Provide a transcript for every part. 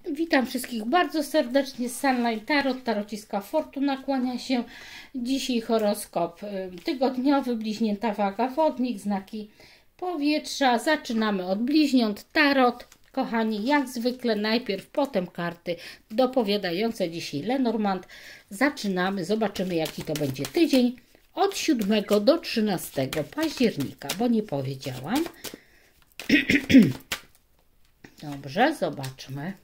Witam wszystkich bardzo serdecznie z Sunlight Tarot, tarociska Fortuna kłania się. Dzisiaj horoskop tygodniowy, bliźnięta waga, wodnik, znaki powietrza. Zaczynamy od bliźniąt tarot. Kochani, jak zwykle najpierw, potem karty dopowiadające. Dzisiaj Lenormand. Zaczynamy, zobaczymy jaki to będzie tydzień od 7 do 13 października, bo nie powiedziałam. Dobrze, zobaczmy.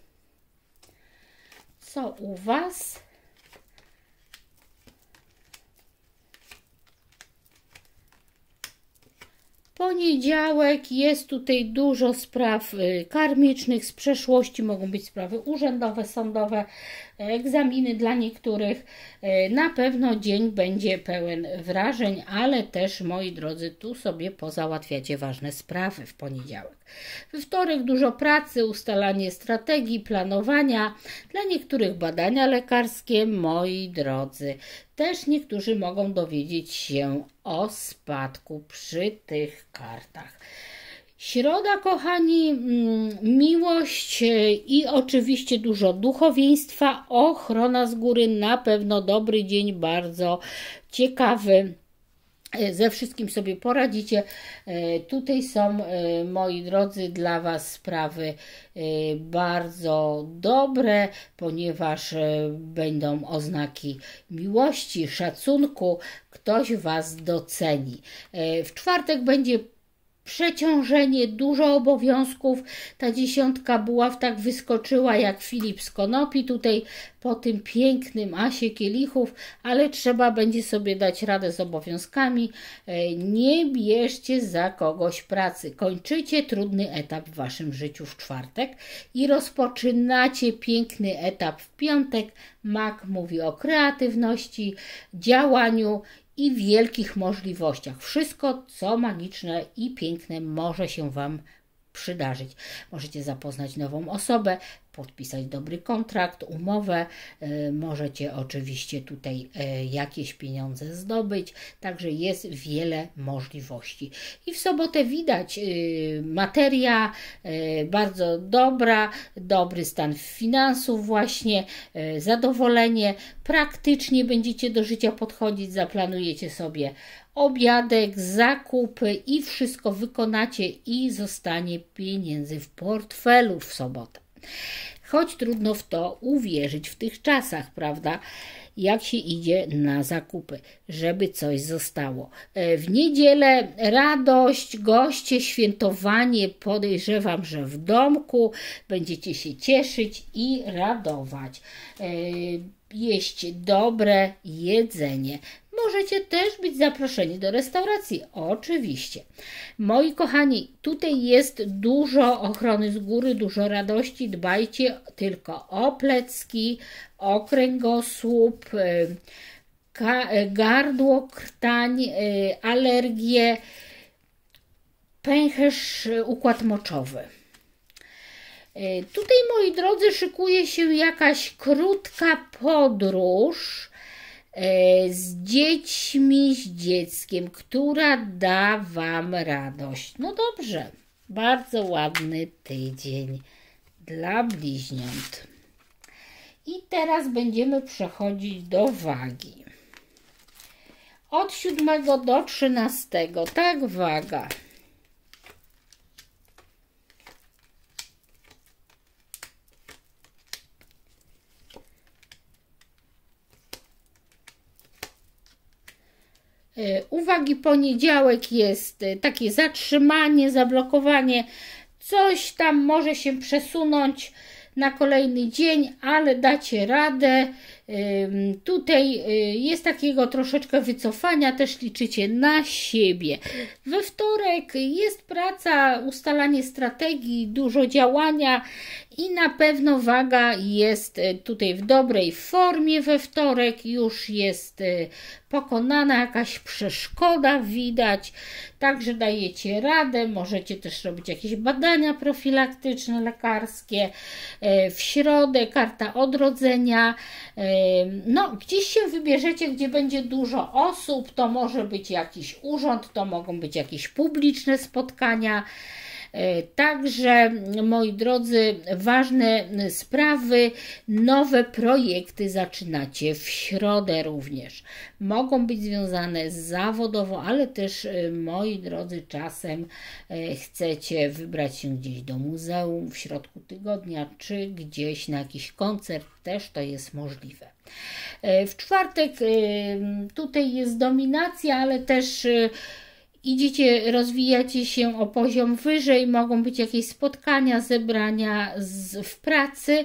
Co u Was? Poniedziałek, jest tutaj dużo spraw karmicznych z przeszłości, mogą być sprawy urzędowe, sądowe, egzaminy dla niektórych. Na pewno dzień będzie pełen wrażeń, ale też, moi drodzy, tu sobie pozałatwiacie ważne sprawy w poniedziałek. We wtorek dużo pracy, ustalanie strategii, planowania, dla niektórych badania lekarskie, moi drodzy. Też niektórzy mogą dowiedzieć się o spadku przy tych kartach. Środa, kochani, miłość i oczywiście dużo duchowieństwa, ochrona z góry, na pewno dobry dzień, bardzo ciekawy. Ze wszystkim sobie poradzicie. Tutaj są, moi drodzy, dla Was sprawy bardzo dobre, ponieważ będą oznaki miłości, szacunku, ktoś Was doceni. W czwartek będzie przeciążenie, dużo obowiązków. Ta 10 buław tak wyskoczyła jak Filip z konopi tutaj po tym pięknym asie kielichów, ale trzeba będzie sobie dać radę z obowiązkami. Nie bierzcie za kogoś pracy. Kończycie trudny etap w Waszym życiu w czwartek i rozpoczynacie piękny etap w piątek. Mag mówi o kreatywności, działaniu i wielkich możliwościach. Wszystko, co magiczne i piękne, może się Wam przydarzyć. Możecie zapoznać nową osobę, podpisać dobry kontrakt, umowę, możecie oczywiście tutaj jakieś pieniądze zdobyć, także jest wiele możliwości. I w sobotę widać materia bardzo dobra, dobry stan finansów właśnie, zadowolenie, praktycznie będziecie do życia podchodzić, zaplanujecie sobie obiadek, zakupy i wszystko wykonacie i zostanie pieniędzy w portfelu w sobotę. Choć trudno w to uwierzyć w tych czasach, prawda? Jak się idzie na zakupy, żeby coś zostało. W niedzielę radość, goście, świętowanie, podejrzewam, że w domku będziecie się cieszyć i radować. Jeść dobre jedzenie. Możecie też być zaproszeni do restauracji, oczywiście. Moi kochani, tutaj jest dużo ochrony z góry, dużo radości. Dbajcie tylko o plecki, o kręgosłup, gardło, krtań, alergie, pęcherz, układ moczowy. Tutaj, moi drodzy, szykuje się jakaś krótka podróż z dziećmi, z dzieckiem, która da Wam radość. No dobrze, bardzo ładny tydzień dla bliźniąt. I teraz będziemy przechodzić do wagi. Od 7 do 13, tak, waga. Uwagi, poniedziałek jest takie zatrzymanie, zablokowanie, coś tam może się przesunąć na kolejny dzień, ale dacie radę. Tutaj jest takiego troszeczkę wycofania, też liczycie na siebie. We wtorek jest praca, ustalanie strategii, dużo działania i na pewno waga jest tutaj w dobrej formie we wtorek, już jest pokonana jakaś przeszkoda, widać, także dajecie radę, możecie też robić jakieś badania profilaktyczne, lekarskie. W środę karta odrodzenia, no gdzieś się wybierzecie, gdzie będzie dużo osób, to może być jakiś urząd, to mogą być jakieś publiczne spotkania, Także, moi drodzy, ważne sprawy, nowe projekty zaczynacie w środę również. Mogą być związane zawodowo, ale też, moi drodzy, czasem chcecie wybrać się gdzieś do muzeum w środku tygodnia, czy gdzieś na jakiś koncert, też to jest możliwe. W czwartek tutaj jest dominacja, ale też idziecie, rozwijacie się o poziom wyżej, mogą być jakieś spotkania, zebrania w pracy.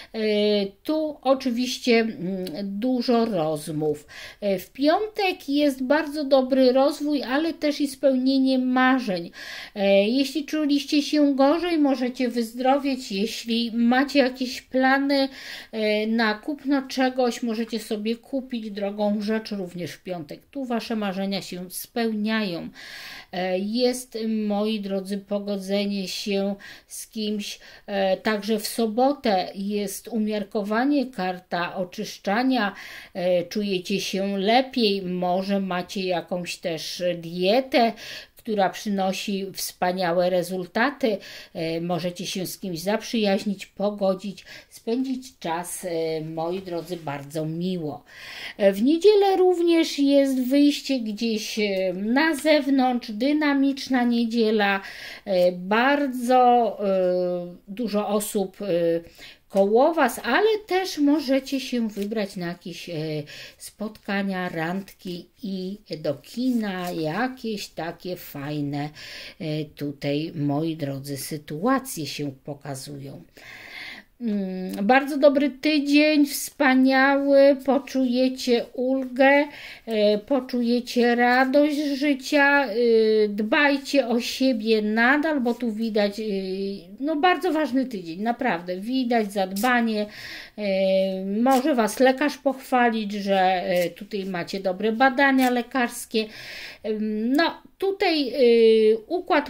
Tu oczywiście dużo rozmów. W piątek jest bardzo dobry rozwój, ale też i spełnienie marzeń. Jeśli czuliście się gorzej, możecie wyzdrowieć. Jeśli macie jakieś plany na kupno czegoś, możecie sobie kupić drogą rzecz również w piątek. Tu wasze marzenia się spełniają. Jest, moi drodzy, pogodzenie się z kimś. Także w sobotę jest umiarkowanie, karta oczyszczania. Czujecie się lepiej, może macie jakąś też dietę, która przynosi wspaniałe rezultaty. Możecie się z kimś zaprzyjaźnić, pogodzić, spędzić czas, moi drodzy, bardzo miło. W niedzielę również jest wyjście gdzieś na zewnątrz, dynamiczna niedziela, bardzo dużo osób koło Was, ale też możecie się wybrać na jakieś spotkania, randki i do kina, jakieś takie fajne tutaj, moi drodzy, sytuacje się pokazują. Bardzo dobry tydzień, wspaniały, poczujecie ulgę, poczujecie radość życia, dbajcie o siebie nadal, bo tu widać, no bardzo ważny tydzień, naprawdę, widać zadbanie, może Was lekarz pochwalić, że tutaj macie dobre badania lekarskie, no tutaj układ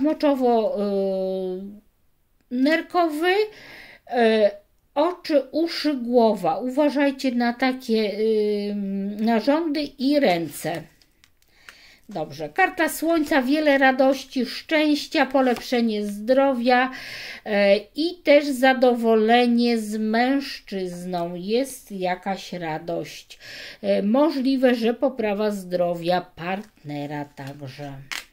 moczowo-nerkowy, oczy, uszy, głowa. Uważajcie na takie narządy i ręce. Dobrze. Karta Słońca, wiele radości, szczęścia, polepszenie zdrowia i też zadowolenie z mężczyzną. Jest jakaś radość. Możliwe, że poprawa zdrowia partnera także.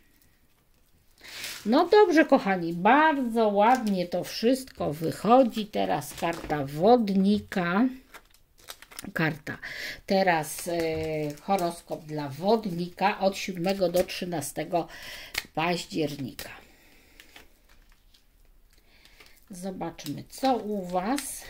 No dobrze, kochani, bardzo ładnie to wszystko wychodzi. Teraz karta wodnika. Teraz horoskop dla wodnika od 7 do 13 października. Zobaczmy, co u Was.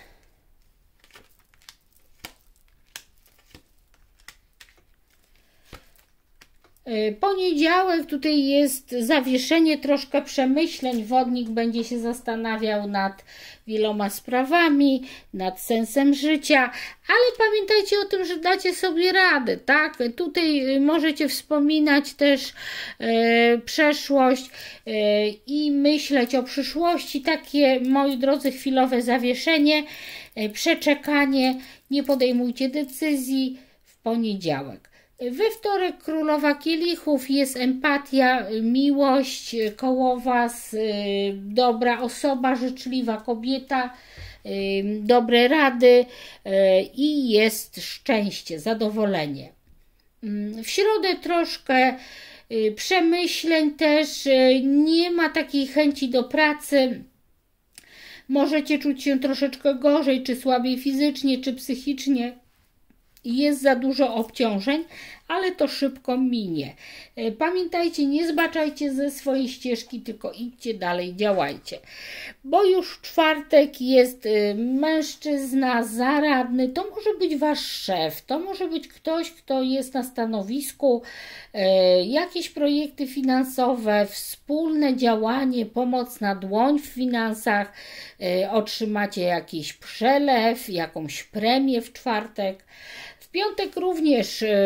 Poniedziałek, tutaj jest zawieszenie, troszkę przemyśleń. Wodnik będzie się zastanawiał nad wieloma sprawami, nad sensem życia, ale pamiętajcie o tym, że dacie sobie radę, tak? Tutaj możecie wspominać też przeszłość i myśleć o przyszłości. Takie, moi drodzy, chwilowe zawieszenie, przeczekanie, nie podejmujcie decyzji w poniedziałek. We wtorek królowa kielichów, jest empatia, miłość koło Was, dobra osoba, życzliwa kobieta, dobre rady i jest szczęście, zadowolenie. W środę troszkę przemyśleń też, nie ma takiej chęci do pracy. Możecie czuć się troszeczkę gorzej, czy słabiej fizycznie, czy psychicznie. Jest za dużo obciążeń, ale to szybko minie. Pamiętajcie, nie zbaczajcie ze swojej ścieżki, tylko idźcie dalej, działajcie. Bo już w czwartek jest mężczyzna zaradny, to może być Wasz szef, to może być ktoś, kto jest na stanowisku, jakieś projekty finansowe, wspólne działanie, pomoc na dłoń w finansach, otrzymacie jakiś przelew, jakąś premię w czwartek. W piątek również jest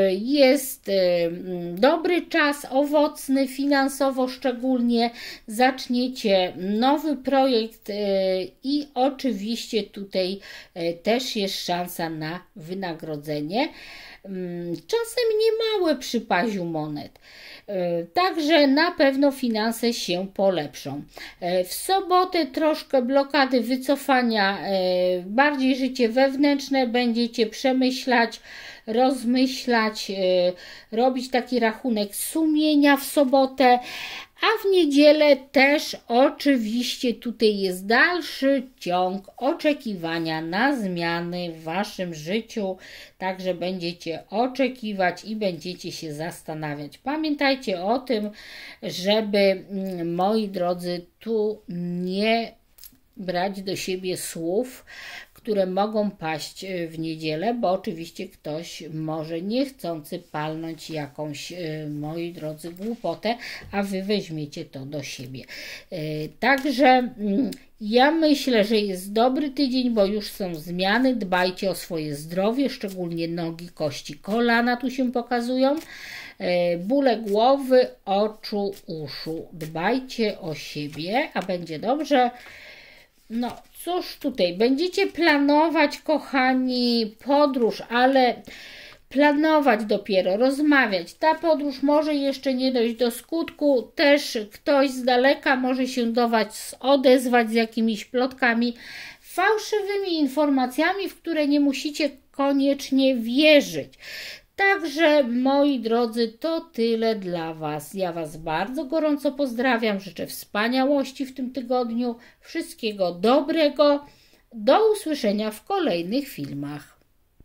jest dobry czas, owocny finansowo szczególnie. Zaczniecie nowy projekt i oczywiście tutaj też jest szansa na wynagrodzenie. Czasem niemałe przy paziu monet. Także na pewno finanse się polepszą. W sobotę troszkę blokady, wycofania, bardziej życie wewnętrzne będziecie przemyślać, rozmyślać, robić taki rachunek sumienia w sobotę, a w niedzielę też oczywiście tutaj jest dalszy ciąg oczekiwania na zmiany w waszym życiu, także będziecie oczekiwać i będziecie się zastanawiać. Pamiętajcie o tym, żeby, moi drodzy, tu nie brać do siebie słów, które mogą paść w niedzielę, bo oczywiście ktoś może niechcący palnąć jakąś, moi drodzy, głupotę, a wy weźmiecie to do siebie. Także ja myślę, że jest dobry tydzień, bo już są zmiany. Dbajcie o swoje zdrowie, szczególnie nogi, kości, kolana tu się pokazują. Bóle głowy, oczu, uszu. Dbajcie o siebie, a będzie dobrze. No cóż tutaj, będziecie planować, kochani, podróż, ale planować dopiero, rozmawiać. Ta podróż może jeszcze nie dojść do skutku, też ktoś z daleka może się do was odezwać z jakimiś plotkami, fałszywymi informacjami, w które nie musicie koniecznie wierzyć. Także, moi drodzy, to tyle dla was. Ja was bardzo gorąco pozdrawiam, życzę wspaniałości w tym tygodniu, wszystkiego dobrego. Do usłyszenia w kolejnych filmach.